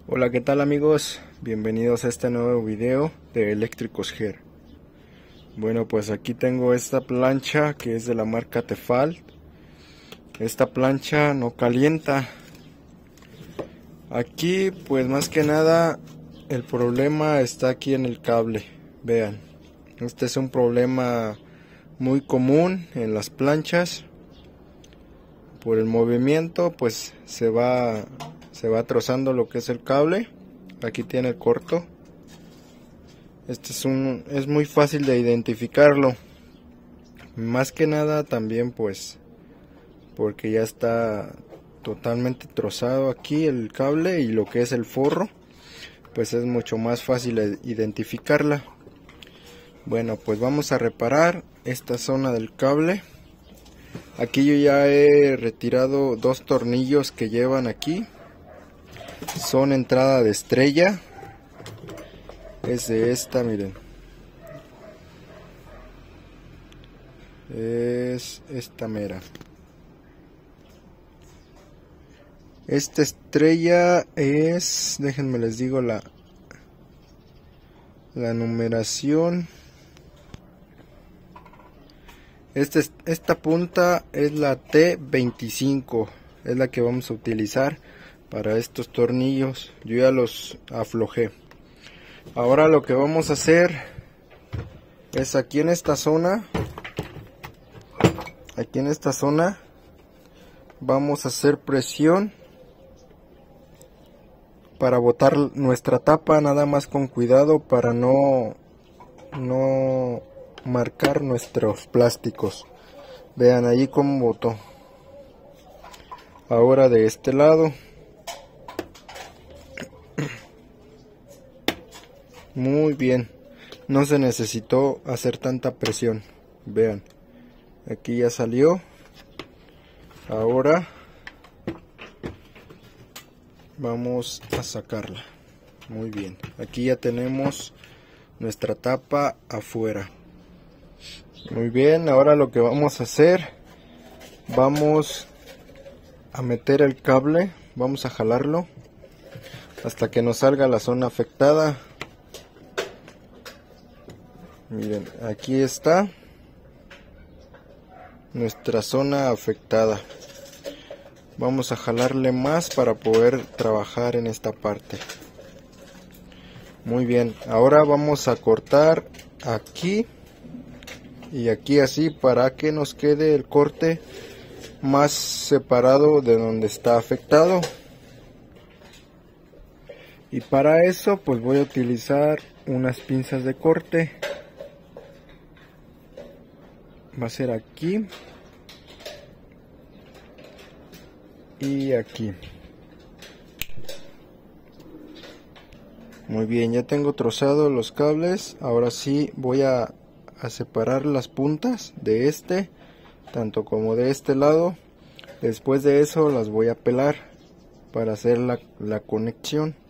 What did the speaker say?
Hola, ¿qué tal amigos? Bienvenidos a este nuevo video de Eléctricos Ger. Bueno, pues aquí tengo esta plancha que es de la marca Tefal. Esta plancha no calienta. Aquí pues más que nada el problema está aquí en el cable. Vean, este es un problema muy común en las planchas. Por el movimiento pues se va trozando lo que es el cable. Aquí tiene el corto. Este es muy fácil de identificarlo. Más que nada también pues porque ya está totalmente trozado aquí el cable, y lo que es el forro pues es mucho más fácil de identificarla. Bueno, pues vamos a reparar esta zona del cable. Aquí yo ya he retirado dos tornillos que llevan aquí. Son entrada de estrella. Es de esta, miren. Es esta mera. Esta estrella es, déjenme les digo la numeración. Esta punta es la T25, es la que vamos a utilizar para estos tornillos. Yo ya los aflojé. Ahora lo que vamos a hacer es aquí en esta zona, vamos a hacer presión para botar nuestra tapa, nada más con cuidado para no marcar nuestros plásticos. Vean allí cómo botó. Ahora de este lado. Muy bien, no se necesitó hacer tanta presión. Vean, aquí ya salió. Ahora vamos a sacarla. Muy bien, aquí ya tenemos nuestra tapa afuera. Muy bien, ahora lo que vamos a hacer, vamos a meter el cable, vamos a jalarlo hasta que nos salga la zona afectada. Miren, aquí está nuestra zona afectada. Vamos a jalarle más para poder trabajar en esta parte. Muy bien, ahora vamos a cortar aquí y aquí así para que nos quede el corte más separado de donde está afectado. Y para eso pues voy a utilizar unas pinzas de corte. Va a ser aquí y aquí. Muy bien, ya tengo trozado los cables. Ahora sí voy a separar las puntas de este, tanto como de este lado. Después de eso las voy a pelar para hacer la conexión.